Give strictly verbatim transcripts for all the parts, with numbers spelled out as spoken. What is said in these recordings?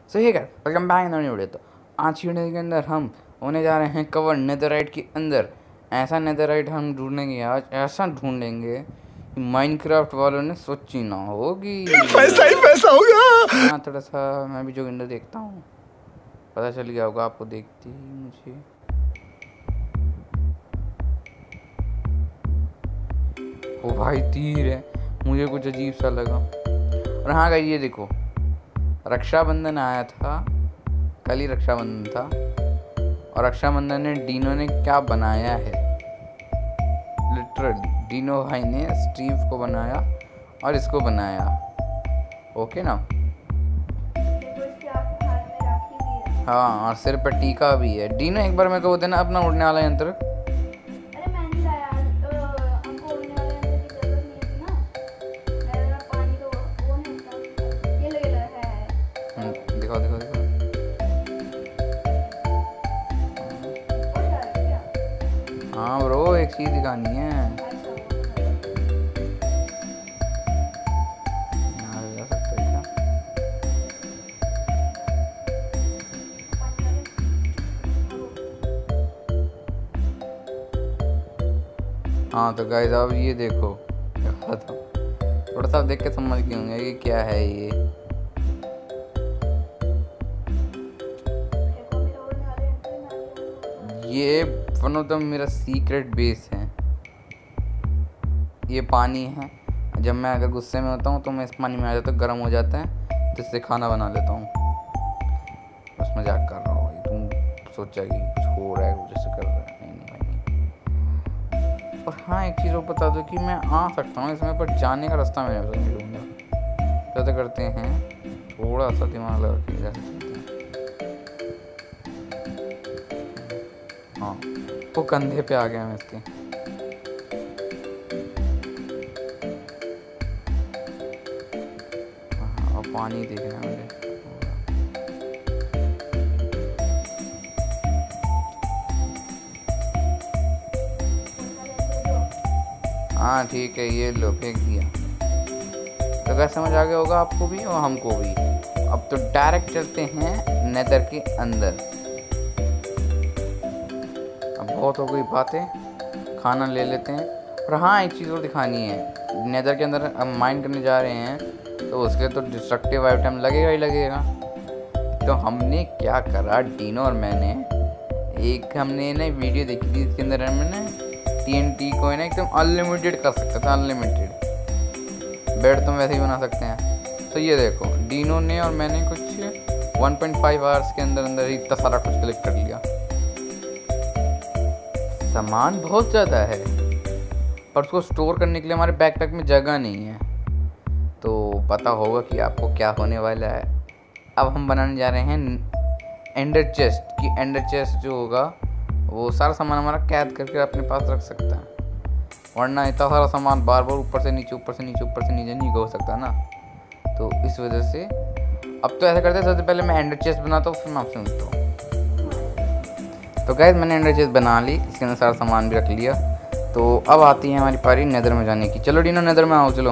सही है, welcome back in video. तो आज की वीडियो के अंदर हम होने जा रहे हैं कवर नेदरराइट के अंदर। ऐसा नेदरराइट हम ढूंढेंगे आज, ऐसा ढूंढेंगे कि माइनक्राफ्ट वालों ने सोची ना होगी। पैसा ही पैसा होगा। हाँ, थोड़ा सा मैं भी जो विंडो देखता हूँ, पता चल गया होगा आपको देखते ही मुझे। ओ भाई, तीर है, मुझे कुछ अजीब सा लगा। और हाँ गाइस, ये देखो, रक्षाबंधन आया था, कल ही रक्षाबंधन था, और रक्षाबंधन ने डीनो ने क्या बनाया है, लिटरली डीनो भाई ने स्टीव को बनाया और इसको बनाया। ओके ना? हाँ, और सिर पर टीका भी है। डीनो एक बार मेरे को वो देना अपना उड़ने वाला यंत्र। दिखाओ दिखाओ दिखाओ। हाँ ब्रो, एक चीज दिखानी है। यहाँ जा सकते हैं क्या? हाँ तो गाइस, अब ये देखो, थोड़ा सा देख के समझ गए होंगे कि क्या है ये। ये वन ऑफ द मेरा सीक्रेट बेस है। ये पानी है, जब मैं अगर गुस्से में होता हूँ तो मैं इस पानी में आ जाता हूँ, गर्म हो जाता है, तो इससे खाना बना लेता हूँ। बस मजाक कर रहा हूँ, तुम सोचा कि कुछ हो रहा है, जैसे कर रहा है। नहीं नहीं भाई नहीं। और हाँ, एक चीज़ और बता दो कि मैं आ सकता हूँ इसमें, पर जाने का रास्ता मैं नहीं ढूंढूंगा। तो करते हैं, थोड़ा सा दिमाग लगा के जा सकते हैं। हाँ, वो कंधे पे आ गया मैं इसके। हाँ, और पानी देखना है मुझे। हाँ ठीक है, ये लो, फेंक दिया। तो क्या समझ आ गया होगा आपको भी और हमको भी। अब तो डायरेक्ट चलते हैं नेदर के अंदर। बहुत हो गई बातें, खाना ले लेते हैं। और हाँ, एक चीज़ और दिखानी है। नेदर के अंदर हम माइन करने जा रहे हैं, तो उसके लिए तो डिस्ट्रक्टिव आइटम लगेगा ही लगेगा। तो हमने क्या करा, डीनो और मैंने, एक हमने ना वीडियो देखी थी, इसके अंदर हमने टीएनटी को है ना एकदम अनलिमिटेड कर सकते थे। अनलिमिटेड बेड तो वैसे ही बना सकते हैं। तो ये देखो, डीनो ने और मैंने कुछ वन पॉइंट फाइव आवर्स के अंदर अंदर ही इतना सारा कुछ कलेक्ट कर लिया। सामान बहुत ज़्यादा है, पर उसको स्टोर करने के लिए हमारे बैकपैक में जगह नहीं है। तो पता होगा कि आपको क्या होने वाला है। अब हम बनाने जा रहे हैं एंडर चेस्ट की। एंडर चेस्ट जो होगा, वो सारा सामान हमारा कैद करके अपने पास रख सकता है, वरना इतना सारा सामान बार बार ऊपर से नीचे, ऊपर से नीचे, ऊपर से नीचे नहीं हो सकता ना। तो इस वजह से अब तो ऐसा करते हैं, सबसे पहले मैं एंडर चेस्ट बनाता हूँ, फिर मैं आपसे मिलता हूँ। तो गाइस, मैंने एंडर चेस्ट बना ली, इसके अंदर सारा सामान भी रख लिया। तो अब आती है हमारी पारी नेदर में जाने की। चलो डीनो, नेदर में आओ, चलो।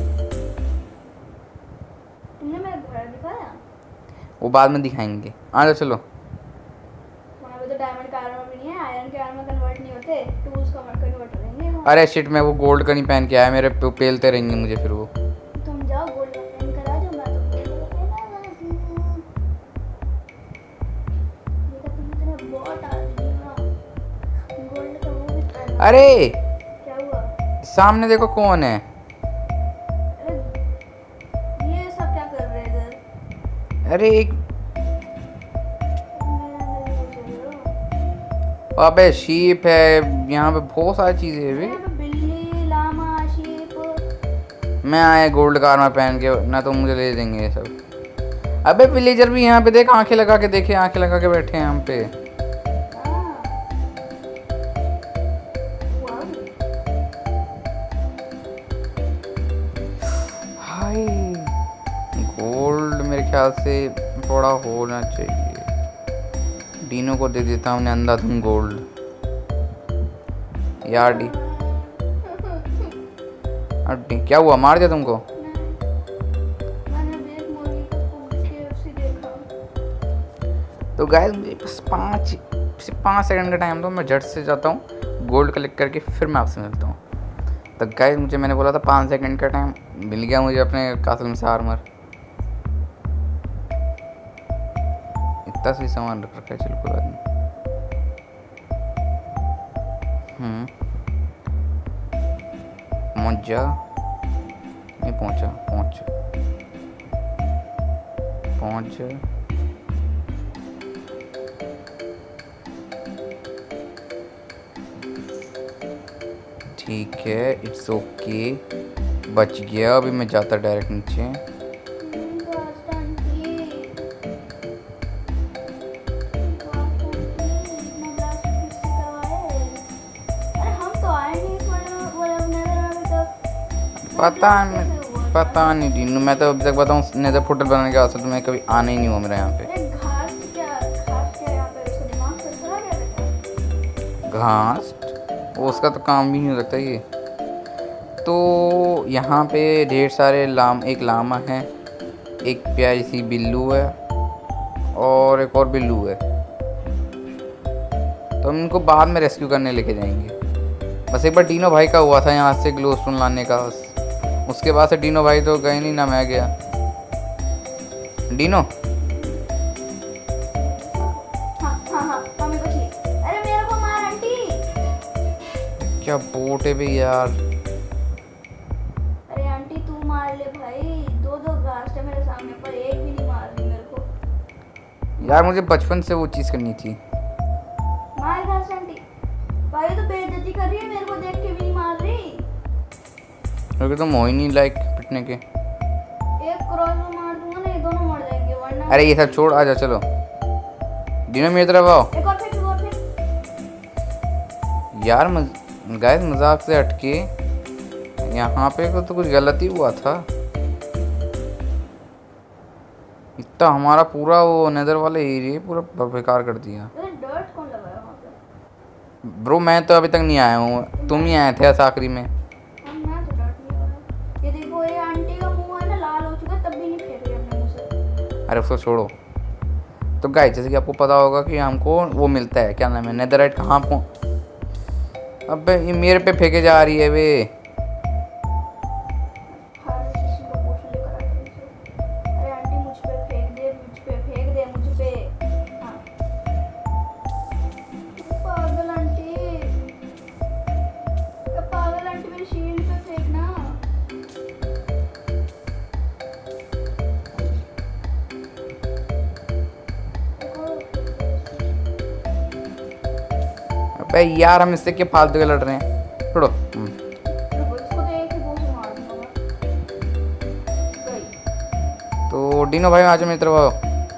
तुमने मेरा घर दिखाया? वो बाद में दिखाएंगे, आ जाओ चलो। वहाँ पे तो डायमंड का आर्मर भी नहीं है, आयरन के आर्मर कन्वर्ट नहीं होते, टूल्स कन्वर्ट कन्वर्ट हो जाएंगे। अरे शिट, मैं वो गोल्ड का नहीं पहन के आया, मेरे पे पेलते रहेंगे मुझे फिर वो। तुम जाओ गोल्ड का पहन कर आ जाओ, मैं तो गोल्ड का पहना हूँ। देखा तुम इतने बॉट आदमी ना, गोल्ड का वो भी पहना। अरे क्या हुआ? सामने देखो कौन है। अरे ये सब क्या कर रहे हैं इधर? अरे एक, मेरा नहीं चल रहा। अबे शीप है, यहाँ पे बहुत सारी चीजें हैं भी। यहाँ पे बिल्ली, लामा, शीप। मैं आया गोल्ड का आर्मर पहन के, ना तो मुझे ले देंगे ये सब। अबे विलेजर भी यहाँ पे देख, आंखें लगा के देखे, आंखें लगा के बैठे हैं यहाँ पे। हाय, गोल्ड मेरे ख्याल से थोड़ा होना चाहिए। डीनो को दे देता हूँ अंधाधुन गोल्ड। यार डी, अरे क्या हुआ, मार दिया तुमको? तो गाइस मुझे बस पाँच सिर्फ पाँच सेकंड का टाइम दो, मैं झट से जाता हूँ गोल्ड कलेक्ट करके फिर मैं आपसे मिलता हूँ। तो गाइस मुझे मैंने बोला था पाँच सेकंड का टाइम, मिल गया मुझे अपने कासल में से आर्मर। इतना सही सामान रख रखा है, चलो कोई बात नहीं। हम्म पहुँच जा, नहीं पहुँचा, पहुँच पहुँच जा। ठीक है, इट्स ओके, बच गया। अभी मैं जाता डायरेक्ट नीचे। पता नहीं पता नहीं टीनू, मैं तो अभी तक बताऊँ नेदर पोर्टल बनाने के वास्ते तो मैं कभी आने ही नहीं हुआ मेरा यहाँ पे। घास उसका तो काम भी नहीं हो सकता ये। तो यहाँ पे ढेर सारे लाम एक लामा है, एक प्यारी सी बिल्लू है और एक और बिल्लू है। तो हम इनको बाद में रेस्क्यू करने लेके जाएंगे। बस एक बार डीनो भाई का हुआ था यहाँ से ग्लो स्टोन लाने का, बस उसके बाद से डीनो भाई तो गए नहीं ना, मैं गया। डीनो क्या बोट है भी यार। अरे आंटी तू मार ले भाई, दो दो घास है मेरे सामने पर एक भी नहीं मार रही मेरे को। यार मुझे बचपन से वो चीज़ करनी थी। मार घास आंटी भाई, तो बेइज्जती कर रही है, मेरे को देख के भी नहीं मार रही। क्योंकि तुम हो ही नहीं लाइक पिटने के। एक क्रॉस में मार दूंगा ना, ये दोनों मर जाएंगे वरना। अरे ये सब छोड़, आ जा चलो। डीनो मेरी तरफ आओ। एक और फेंक, एक और फेंक। यार मज... गाइस मजाक से हटके यहाँ पे को तो कुछ गलती हुआ था। इतना हमारा पूरा वो नेदर वाले एरिया पूरा बेकार कर दिया। अरे डर्ट कौन लगाया वहाँ पे? ब्रो मैं तो अभी तक नहीं आया हूँ, तुम ही आए थे ऐसा आखिरी में। हम मैं तो डर्ट नहीं लगाया। ये देखो ये आंटी का मुंह है ना लाल हो चुका है, तब भी नहीं फेंक रही अपने मुंह से। अरे उसको छोड़ो। तो गाइस जैसे कि आपको पता होगा कि हमको वो मिलता है, क्या नाम है, नेदरराइट। कहाँ पहुँ, अबे ये मेरे पे फेंके जा रही है वे। हर किसी को पूछ लेकर आते हैं इसे। अरे आंटी मुझ पे फेंक दे, मुझ पे फेंक दे, मुझ पे। हाँ पागल आंटी, ये पागल आंटी मेरी शील्ड पे फेंकना। अबे यार हम इससे क्या फालतू के लड़ रहे हैं, छोड़ो। हम्म। रुको, इसको तो एक ही वो से मार दूंगा मैं। गई। तो डीनो भाई आ जाओ मेरी तरफ आओ।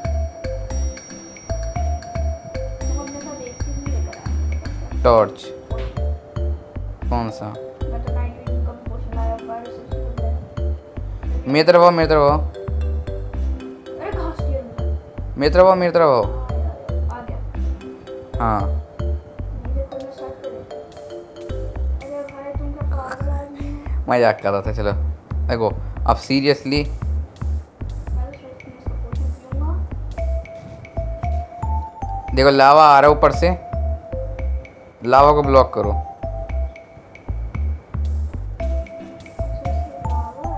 तुम अपने साथ एक चीज नहीं लेकर आए। टॉर्च कौन सा? मैं तो नाइट विजन का भी पोशन लाया हुआ है, रिसर्च मेरी तरफ आओ, मेरी तरफ आओ, अरे घास की अंदर मेरी तरफ आओ, मेरी तरफ आओ। आ गया। हाँ मुझे कोई शक करे। अरे भाई तुम क्या पागल आदमी हो? मजाक कर रहा था। चलो देखो अब सीरियसली मैं तो सोचती हूँ इसका पोशन पीऊंगा। देखो लावा आ रहा है ऊपर से, लावा को ब्लॉक करो। अच्छा इसमें लावा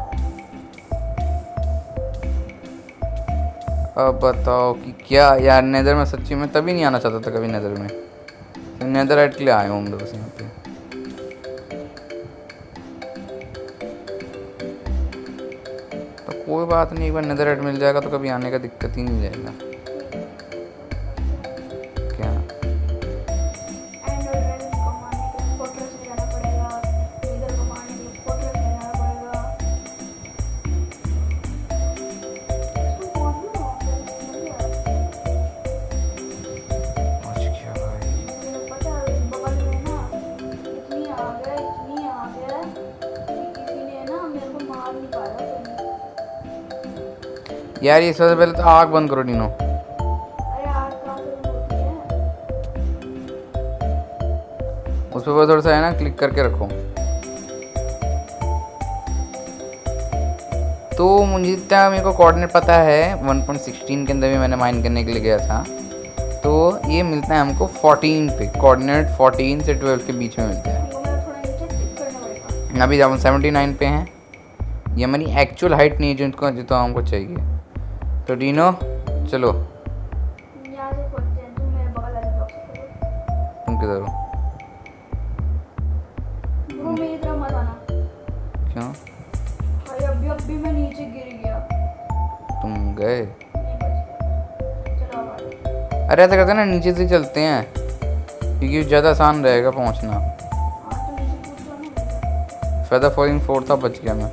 है। अब बताओ कि क्या यार, नेदर में सच्ची में तभी नहीं आना चाहता था कभी नेदर में। तो नेदरराइट के लिए आया हूँ हम लोग बस यहाँ पे। तो कोई बात नहीं, एक बार नेदरराइट मिल जाएगा तो कभी आने का दिक्कत ही नहीं जाएगा। क्या एंड और ड्रैगन को मारने के लिए फोर्ट्रेस में जाना पड़ेगा, लीडर को मारने के लिए फोर्ट्रेस में जाना पड़ेगा। इसको कौन सी बात है? मुझे आज क्या भाई, मुझे पता है इस बगल में ना इतनी आ गया, इतनी आ गया कि किसी ने ना मेरे को मार नहीं पाया कहीं। यार ये सबसे पहले तो आग बंद करो डीनो। अरे आग कहाँ से होती है? उस पर थोड़ा सा है ना क्लिक करके रखो। तो मुझे जितना मेरे को कोऑर्डिनेट पता है वन पॉइंट सिक्सटीन के अंदर भी मैंने माइन करने के लिए गया था। तो ये मिलता है हमको फोर्टीन पे, कोऑर्डिनेट फोर्टीन से ट्वेल्व के बीच में मिलते हैं। वो मेरा थोड़ा नीचे टिक करना पड़ेगा। अभी हम सेवेंटी नाइन पे हैं। ये हमारी एक्चुअल हाइट नहीं है जिनको जितना हमको चाहिए। तो डीनो चलो। यहाँ से खोलते हैं, तुम मेरे बगल वाले ब्लॉक से खोलो। तुम किधर हो? ब्रो मेरी तरफ मत आना। क्यों? भाई अभी अभी मैं नीचे गिर गया। तुम गए? नहीं बच गया। चलो अब आ जाओ। अरे ऐसा करते हैं ना, नीचे से चलते हैं क्योंकि ज़्यादा आसान रहेगा पहुंचना। हाँ तो नीचे कूद जाओ ना। फेदर फॉलिंग फोर था, बच गया मैं।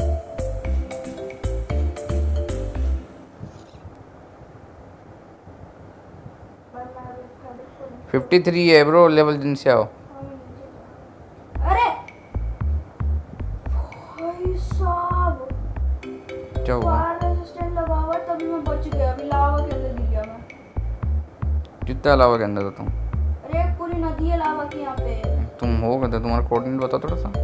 पर मैं अभी फेदर खोलूं। फिफ्टी थ्री है ब्रो, लेवल जिन से आओ। हाँ, मैं नीचे जा- अरे भाई साहब, क्या हुआ? फायर रेजिस्टेंट लगा हुआ है, तभी मैं बच गया। अभी लावा के अंदर गिर गया मैं। कितना अलावा के अंदर हो तुम? अरे एक पूरी नदी है लावा की यहाँ पे। तुम हो गए, तुम्हारा कोऑर्डिनेट बताओ थोड़ा सा।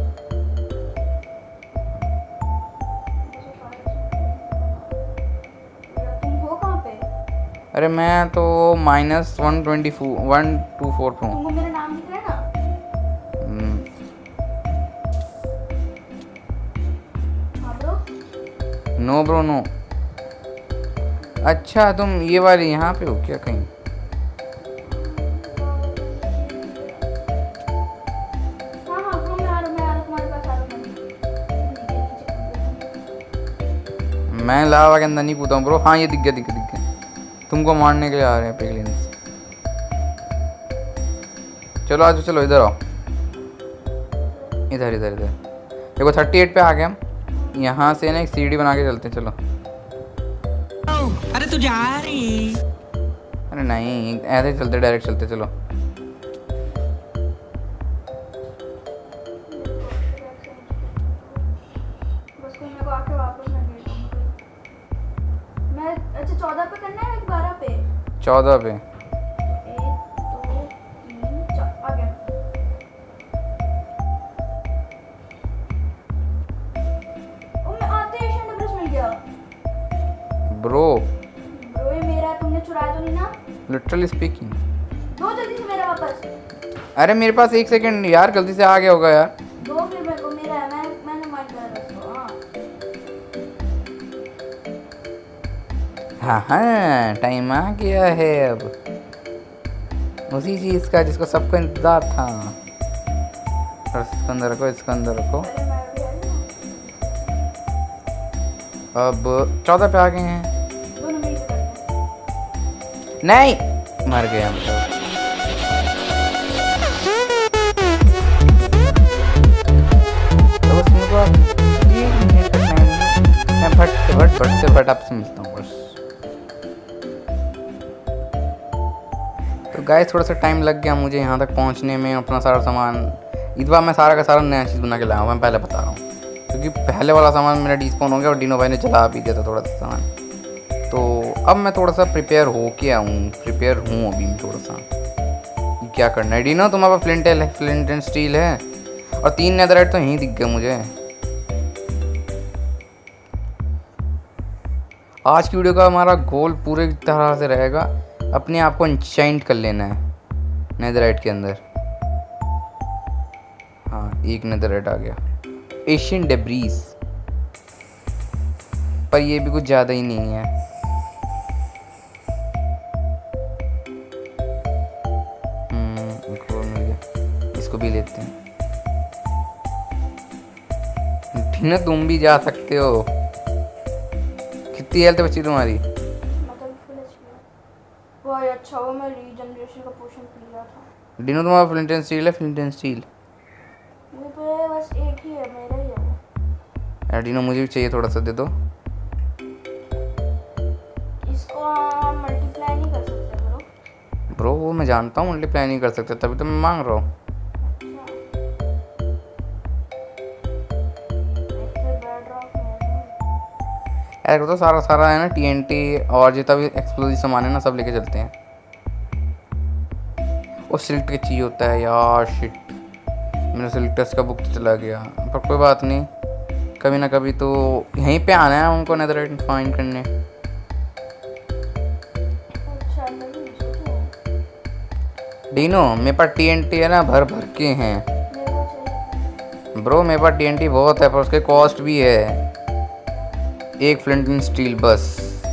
तुम हो कहाँ पे? अरे मैं तो minus one twenty four one two four पे हूँ। तुमको मेरा नाम दिख रहा है ना? हम्म, हाँ ब्रो। No bro no. अच्छा तुम ये वाली यहाँ पे हो क्या कहीं? हाँ हाँ हाँ मैं आ रहा हूँ, मैं आ रहा हूँ तुम्हारे पास आ रहा हूँ मैं। मैं लावा के अंदर नहीं कूदा हूँ ब्रो। हाँ ये दिख गया दिख गया दिख गया। तुमको मारने के लिए आ रहे हैं पिगलिन्स। चलो आज चलो इधर आओ, इधर इधर इधर देखो थर्टी एट पे आ गए हम। यहाँ से ना एक सीढ़ी बना के चलते हैं, चलो। अरे तू जा रही? अरे नहीं ऐसे ही चलते, डायरेक्ट चलते, चलो। बस कोई मेरे को आके वापस ना गिर जाऊँ कोई। मैं अच्छा चौदह पे करना है या बारह पे? चौदह पे। एक दो तीन चार आ गया। ओ मैं आते ही एशियन ब्रश मिल गया। ब्रो ब्रो ये मेरा है, तुमने चुराया तो नहीं ना? Literally speaking. दो जल्दी से मेरा वापस। अरे मेरे पास एक सेकंड यार, गलती से आ गया होगा यार। दो फिर मेरे को, मेरा है, मैं मैंने मार दिया उसको। हाँ हाँ हाँ टाइम आ गया है अब उसी चीज़ का जिसको सबको इंतज़ार था। और इसको अंदर रखो, इसको अंदर रखो। अरे मैं भी आई हूँ। अब चौदह पे आ गए हैं। दोनों मिलकर करते हैं। नहीं मर गए हम तो। तो बस मेरे को अब एक मिनट तक टाइम दो। मैं भट से भट भट से भट आपसे मिलता हूँ बस। तो गाइस थोड़ा सा टाइम लग गया मुझे यहाँ तक पहुँचने में। अपना सारा सामान इस बार मैं सारा का सारा नया चीज़ बना के लाया हूँ, मैं पहले बता रहा हूँ। क्योंकि पहले वाला सामान मेरा डिस्पोन हो गया और डीनो भाई ने चला भी दिया था थोड़ा सा सामान। तो अब मैं थोड़ा सा प्रिपेयर हो के आऊँ, प्रिपेयर हूँ अभी मैं थोड़ा सा। क्या करना है डीनो? तुम्हारे पास फ्लिंट है, फ्लिंट एंड स्टील है और तीन नेदरराइट तो यहीं दिख गए मुझे। आज की वीडियो का हमारा गोल पूरे तरह से रहेगा अपने आप को इंचाइंट कर लेना है नेदरराइट के अंदर। हाँ एक नेदरराइट आ गया। एशियन डेब्रीज, पर ये भी कुछ ज़्यादा ही नहीं है। हम्म एक और मिल गया, इसको भी लेते हैं। डीनो तुम भी जा सकते हो। कितनी हेल्थ बची तुम्हारी? मतलब फुल एचपी। भाई अच्छा वो मैं रीजनरेशन का पोशन पी रहा था। डीनो तुम्हारा फ्लिंट एंड स्टील है? फ्लिंट एंड स्टील मेरे पे बस एक ही है, मेरा ही है वो। यार डीनो मुझे भी चाहिए, थोड़ा सा दे दो। इसको हम मल्टीप्लाई नहीं कर सकते ब्रो। ब्रो वो मैं जानता हूँ मल्टीप्लाई नहीं कर सकते, तभी तो मैं मांग रहा हूँ। यार तो सारा सारा है ना टीएनटी और जितना भी एक्सप्लोजिव सामान है ना सब लेके चलते हैं। वो सिल्क का चाहिए होता है यार, शिट मेरा सिल्क टेस्ट का बुक तो चला गया, पर कोई बात नहीं, कभी ना कभी तो यहीं पे आना है उनको नेदरराइट फाइंड करने। अच्छा मैं भी सोचूं। डीनो मेरे पास टीएनटी है ना, भर भर के हैं मेरे को चाहिए। ब्रो। मेरे पास टीएनटी बहुत है पर उसके कॉस्ट भी है। एक फ्लिंट स्टील बस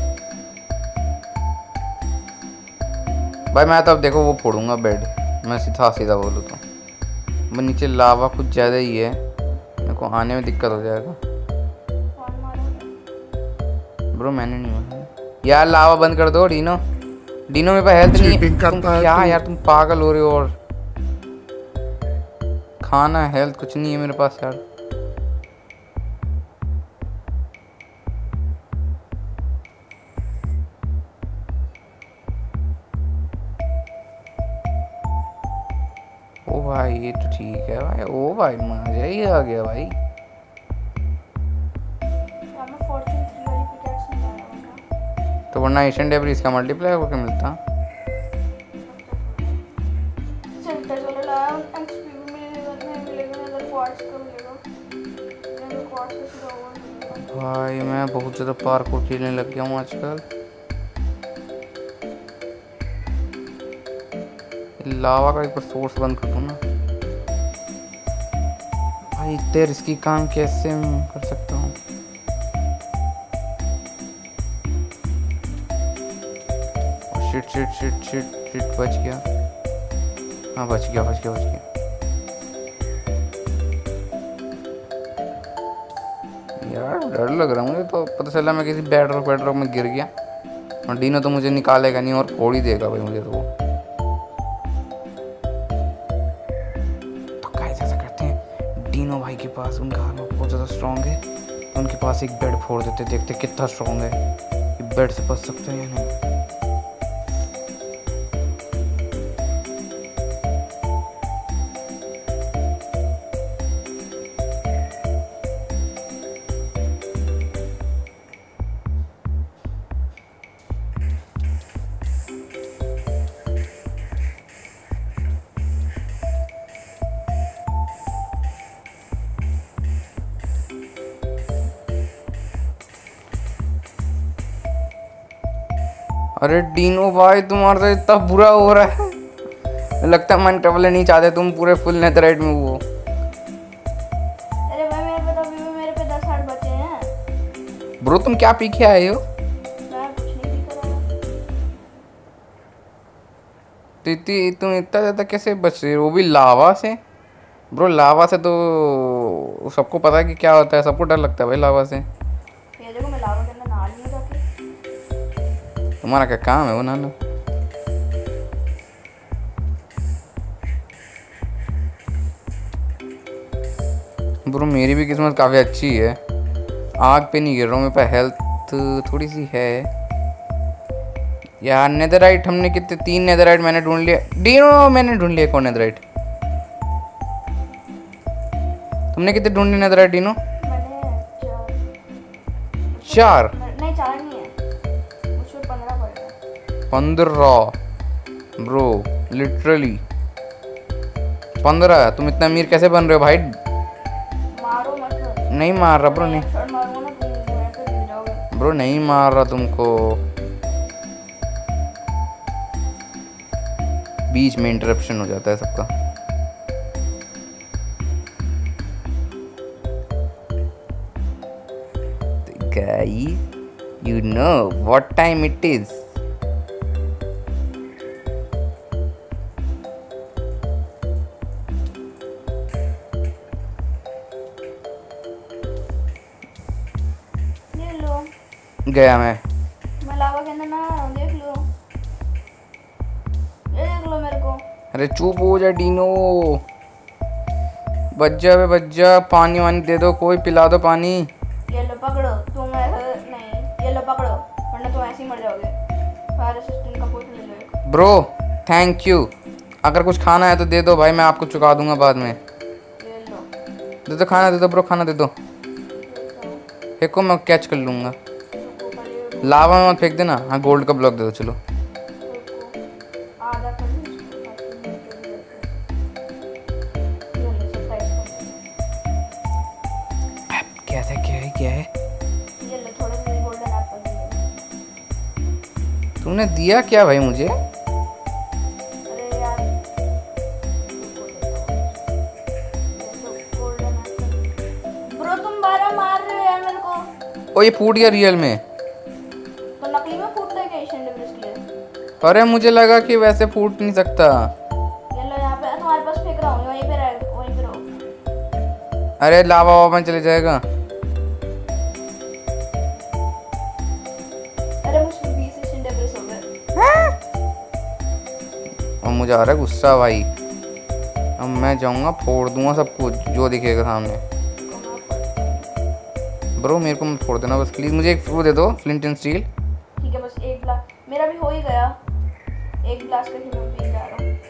भाई। मैं तो अब देखो वो फोड़ूंगा बेड, मैं सीधा सीधा बोलूँ तो। मैं नीचे लावा कुछ ज़्यादा ही है, मेरे को आने में दिक्कत हो जाएगा। कौन मारोगे? ब्रो मैंने नहीं मारा यार। लावा बंद कर दो डीनो। डीनो मेरे पास हेल्थ नहीं है। चीटिंग तुम करता है क्या तू। यार, तुम पागल हो रहे हो। और खाना हेल्थ कुछ नहीं है मेरे पास यार। ओ भाई ये तो ठीक है भाई। ओ भाई मजा ही आ गया भाई। यार मैं फॉर्च्यून थ्री वाली पिकैक्स नहीं लाया वरना। तो वरना एशियन डेब्रिज इसका मल्टीप्लाई होकर मिलता। चलता चलो लाया, एक्सपी भी मिलेगा, नहीं मिलेगा, इधर क्वार्ट्ज का मिलेगा। इधर क्वार्ट्ज का सीधा ओवर मिलेगा। भाई मैं बहुत ज़्यादा पार्कोर खेलने लग गया हूँ आजकल। लावा का एक बार सोर्स बंद कर दो ना भाई। इतने रिस्की काम कैसे मैं कर सकता हूँ। Shit shit shit shit shit बच गया। हाँ बच गया बच गया बच गया यार। डर लग रहा है मुझे तो। पता चला मैं किसी बेड रॉक बेड रॉक में गिर गया और डीनो तो मुझे निकालेगा नहीं और फोड़ ही देगा भाई मुझे। तो वो तो कैसे ऐसा करते हैं, डीनो भाई के पास उनका आर्मर बहुत ज़्यादा स्ट्रॉन्ग है, तो उनके पास एक बेड फोड़ देते, देखते कितना स्ट्रॉन्ग है, ये बेड से बच सकते हैं या नहीं। अरे डीनो भाई तुम्हारा तो इतना बुरा हो रहा है, लगता है मन ट्रबल नहीं चाहते तुम पूरे फुल नेथराइट में वो। अरे भाई मेरे पे तो अभी भी मेरे पे दस हार्ट बचे हैं। ब्रो तुम क्या पी के आए हो? मैं कुछ नहीं दिख रहा है। तो इतनी तुम इतना ज़्यादा कैसे बच रहे हो, वो भी लावा से? ब्रो लावा से तो सबको पता है कि क्या होता है, सबको डर लगता है भाई लावा से। ये देखो मैं लावा के अंदर नहा रही हूँ जाके। तुम्हारा क्या काम है वो नाना? ब्रो मेरी भी किस्मत काफ़ी अच्छी है, आग पे नहीं गिर रहा हूँ, मेरे पास हेल्थ थोड़ी सी है यार। नेदरराइट हमने कितने, तीन नेदरराइट मैंने ढूंढ लिया। डीनो मैंने ढूंढ लिया कौन नेदरराइट? तुमने कितने ढूंढे नेदरराइट डीनो? मैंने चार। चार? नहीं चार नहीं है, मुझे पंद्रह पड़ेगा। पंद्रह ब्रो, लिटरली पंद्रह। तुम इतना अमीर कैसे बन रहे हो भाई? मारो मत। नहीं मार रहा ब्रो, नहीं शॉट मारूंगा ना तुम घर पे गिर जाओगे। ब्रो, नहीं मार रहा तुमको। बीच में इंटरप्शन हो जाता है सबका। Guys, you know what time it is? ले लो। गया मैं। मैं लावा के अंदर ना आ रहा हूँ, देख लो। ये देख लो मेरे को। अरे चुप हो जा डीनो, बच जा बे बच जा। पानी वानी दे दो, कोई पिला दो पानी। ये लो पकड़ो, तुम ऐसा नहीं, ये लो पकड़ो वरना तुम ऐसे ही मर जाओगे। फायर असिस्टेंट का पोर्ट ले लो एक। ब्रो थैंक यू, अगर कुछ खाना है तो दे दो भाई, मैं आपको चुका दूंगा बाद में। ये लो। दे दो खाना, दे दो ब्रो, खाना दे दो। फेंको, मैं कैच कर लूँगा। लावा में मत फेंक देना। हाँ गोल्ड का ब्लॉक दे दो चलो। आधा कर लो इसको। क्या था, क्या है क्या है? ये लो थोड़े से गोल्डन एप्पल दे। तुमने दिया क्या भाई मुझे? अरे यार ओ ये फूट गया रियल में। तो नकली में फूटता है क्या एशियन डेब्रिस के लिए? अरे मुझे लगा कि वैसे फूट नहीं सकता। ये लो यहाँ पे तुम्हारे पास फेंक रहा हूँ, वहीं पे रह, वहीं पे रहो। अरे लावा वावा में चले जाएगा। अरे मुझे बीस एशियन डेब्रिस हो गए। और मुझे आ रहा है गुस्सा भाई। अब मैं जाऊंगा फोड़ दूंगा सब कुछ जो दिखेगा सामने। ब्रो मेरे को मत फोड़ देना बस प्लीज, मुझे एक वो दे दो फ्लिंट एंड स्टील। ठीक है बस एक ग्लास मेरा भी हो ही गया। एक ग्लास का ही मैं पी जा रहा हूँ।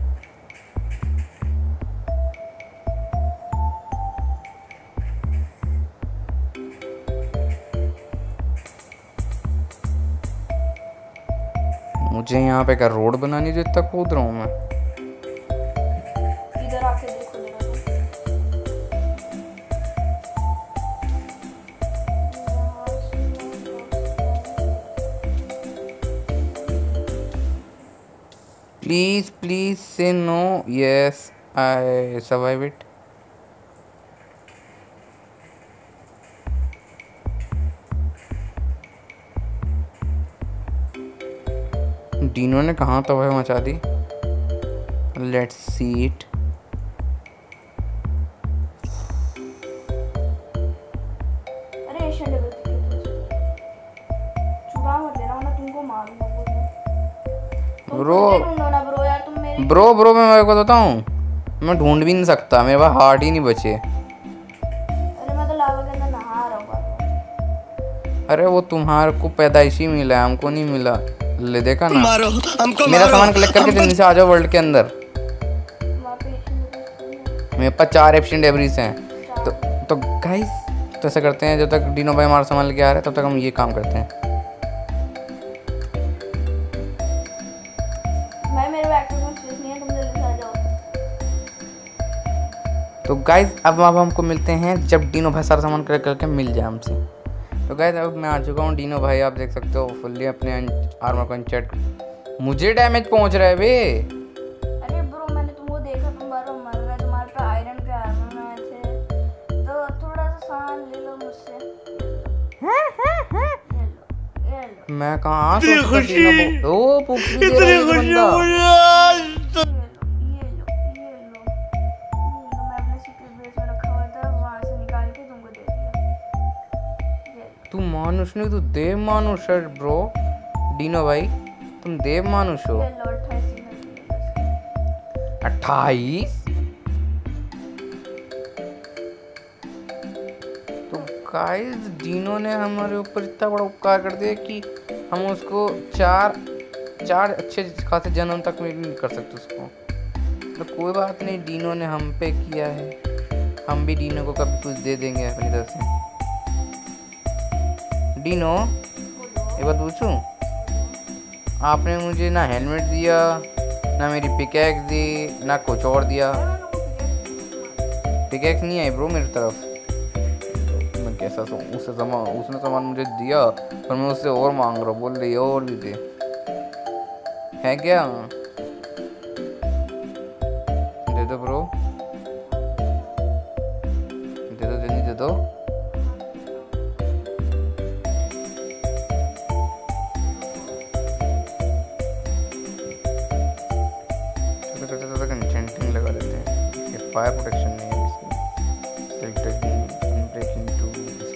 मुझे यहाँ पे क्या रोड बनानी जो इतना कूद रहा हूँ मैं। इधर आके देखो जरा please please say no. Yes I survive it. Dino ने कहाँ तबाही मचा दी। Let's see it. अरे एशियन डेब्रिस चुरा मत देना वरना तुमको मारूंगा। तुम ब्रो ढूंढो ना ब्रो यार, तुम मेरी ब्रो ब्रो मैं मेरे को बताता हूँ, मैं ढूंढ भी नहीं सकता, मेरे पास हार्ट ही नहीं बचे। अरे मैं तो लावा के अंदर नहा रहा हूँ। अरे वो तुम्हारे को पैदाइशी मिला है, हमको नहीं मिला। ले देखा ना, मारो हमको, मेरा मारो सामान कलेक्ट करके जल्दी से आ जाओ वर्ल्ड के अंदर। वहाँ पे एशियन डेब्रिस मेरे पास चार एशियन डेब्रिस हैं। तो तो गाइस तो ऐसा करते हैं, जब तक डीनो भाई हमारा सामान लेके आ रहे हैं तब तक हम ये काम करते हैं। मैं मेरे बैकपैक में स्पेस नहीं है, तुम जल्दी से आ जाओ। तो गाइस अब अब हमको मिलते हैं जब डीनो भाई सारा सामान कलेक्ट करके मिल जाए हमसे। तो गाइस अब मैं आ चुका हूँ। डीनो भाई आप देख सकते हो फुल्ली अपने आर्मर को अनचेक। मुझे डैमेज पहुंच रहा है बे। अरे ब्रो मैंने तुमको देखा तुम बार बार मर रहे, तुम्हारे पास आयरन के आर्मर में थे तो थोड़ा सा सामान ले लो मुझसे। ये लो ये लो मैं कहाँ से डीनो ओ पुक्स भी दे रहा है ये बंदा। ये लो ये लो ये लो मैं अपने सीक्रेट बेस में रखा हुआ था, वहाँ से निकाल के तुमको दे दिया। ये लो। तू मानुष नहीं, तू देव मानुष है ब्रो। डीनो भाई तुम देव मानुष हो। ये लो अट्ठाईस में अट्ठाईस। तो गाइस डीनो ने हमारे ऊपर इतना बड़ा उपकार कर दिया कि हम उसको चार चार अच्छे खासे जन्म तक में भी नहीं कर सकते उसको। तो कोई बात नहीं, डीनो ने हम पे किया है, हम भी डीनो को कभी कुछ दे देंगे अपनी तरफ से। डीनो एक बात पूछूं, आपने मुझे ना हेलमेट दिया, ना मेरी पिकैक्स दी, ना कुछ और दिया। पिकैक्स नहीं आई ब्रो मेरी तरफ। मैं कैसा सो उससे सामान उसने सामान मुझे दिया और मैं उससे और मांग रहा हूँ, बोल रही है और भी दे। है क्या? दे दो ब्रो, दे दो जल्दी दे दो। लगा देते हैं। ये फायर प्रोटेक्शन नहीं है इसकी। Selected breaking two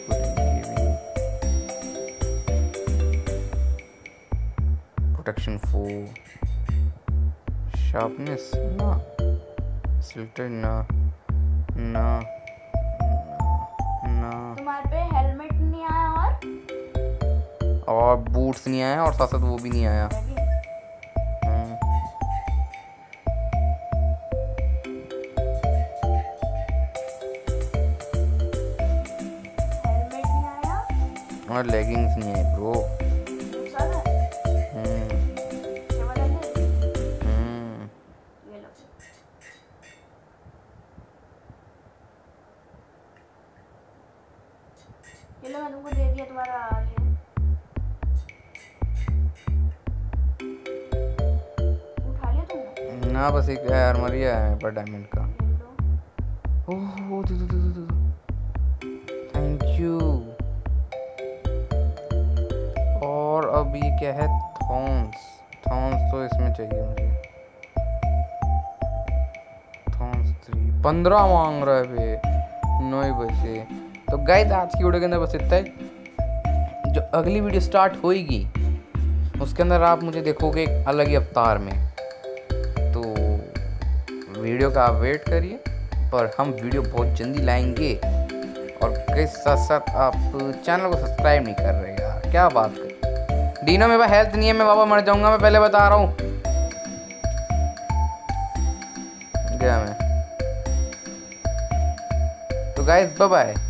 protection four sharpness ना सिलेक्टेड ना ना ना तुम्हारे पे हेलमेट नहीं आया और और बूट्स नहीं आया और साथ साथ वो भी नहीं आया। और लेगिंग्स नहीं है ब्रो। हम्म हम्म ये लो मैं तुमको दे दिया तुम्हारा ये। उठा लिया तुमने? ना बस एक आर्मरी है मेरे पास डायमंड का। ओह दे दो दे दो दे दो। Thank you. अब ये क्या है, थॉर्न्स। थॉर्न्स तो इसमें चाहिए मुझे। थॉर्न्स थ्री पंद्रह मांग रहा है बे, नौ ही बचे। तो गाइस आज की वीडियो के अंदर बस इतना ही। जो अगली वीडियो स्टार्ट होएगी उसके अंदर आप मुझे देखोगे एक अलग ही अवतार में। तो वीडियो का आप वेट करिए, पर हम वीडियो बहुत जल्दी लाएंगे। और के साथ साथ आप चैनल को सब्सक्राइब नहीं कर रहे यार, क्या बात कर। डीनो में हेल्थ नहीं है, मैं बाबा मर जाऊंगा, मैं पहले बता रहा हूँ। गया मैं। तो गाइस बाय बाय।